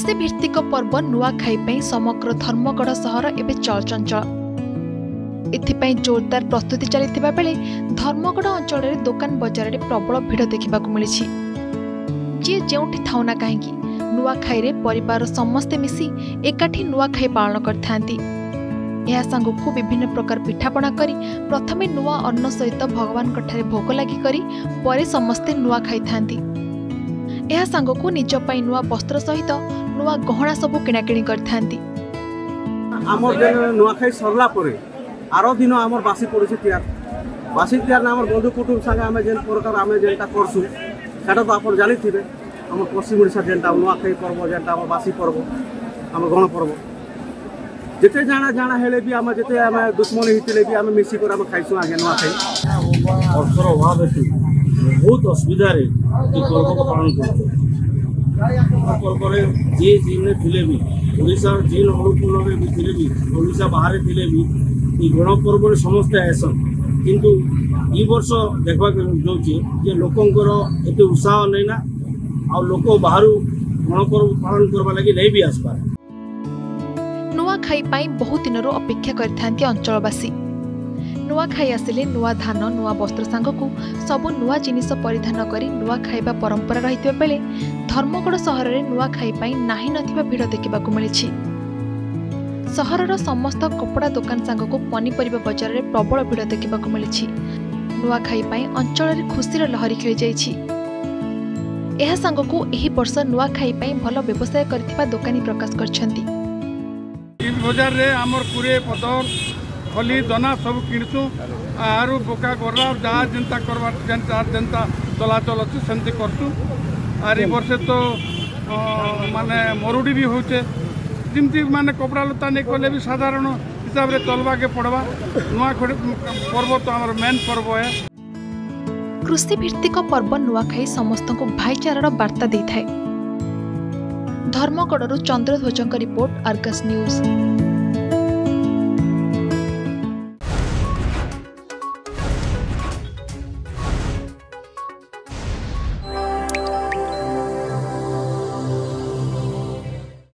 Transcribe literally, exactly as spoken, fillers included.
कृषि भित्तिक पर्व नुआखाई समग्र धर्मगढ़ सहर एवं चलचंचल। एथिपाई जोरदार प्रस्तुति चलता बेले धर्मगढ़ अंचल में दुकान बजार में प्रबल भिड़ देखा मिली। जी जोठी थाउना कहीं नुआखाई रे परिवार समस्ते मिसी एकाठी नुआखाई पालन करथांती। यह सांगकु विभिन्न प्रकार पिठापणा करी प्रथमे नुआ अन्न सहित भगवान कठारे भोग लगी करी परे समस्ते नुआ खाई थांती। यह सांगकु निज पई नुआ वस्त्र सहित नुआ गहना सबु किणाकिणी करथांती। आमर जे नुआ खाई सरला परे आरो दिन आमर बासी पड़े तैयार बासी तैयार आमर बंधु कुटुंब संगे आम जेन प्रकार आम जेनटा करसु सेटा तो आप जानी थे आम पश्चिम ओडिशा जेनटा नुआ खाई पर्व जेनटा आम बासी पर्व आम गण पर्व जिते जाना जाना हेले भी आम जिते आम दुश्मनी होते भी आम मिसिक आम खाइसु आगे नुआ खाई अर्थर अभाव हेतु बहुत असुविधा पर्व को पालन कर जी जिले थे भी ओडिशा जेल अनुकूल भी थे भी ओडिशा बाहर थे भी गण पर्व समस्ते आसन किंतु ई वर्ष देखा जाऊे लोकंर एत उत्साह नहीं ना आ लोक बाहर गण पर्व पालन करने लगी नहीं भी आसपार। नुआखाई पाई बहुत दिन अपेक्षा करथांती अंचलवासी। नुआखाई आसिले नुआ धान नुआ वस्त्र सांगकु सबु नुआ जिनिस परिधान करी नुआ खाइबा परंपरा रहितबा बेले धर्मगढ़ सहर रे नुआखाई पाई नाही नथिबा भिड़ देखिबाकु मिलिछि। सहरर समस्त कपड़ा दुकान सांगकु पनीपरिबा बजार रे प्रबल भिड़ देखिबाकु मिलिछि। नुआखाई पाई अंचल रे खुशीर लहरी खेली जाइछि। एहा सांगकु एही वर्ष नुआखाई पाई भल व्यवसाय करथिबा दुकानी प्रकाश करछन्ती। बजार रे आमर पुरे पतर खली दना सब किणसु आरु बोका गरा जहाँ जनता करवा जनता जनता चलाचल अच्छे सेमती करसु। आर ई वर्षे तो माने मरुड़ी भी होचे जमती माने कपड़ा लता नहीं कले भी साधारण हिसाब रे चलवा के पड़वा। नुआ पर्व तो आमर मेन पर्व है। कृषि भित्तिक पर्व नुआखाई समस्त को भाईचारार वार्ता देइथाय। धर्मगढ़ चंद्रध्वजों रिपोर्ट, आर्गस न्यूज।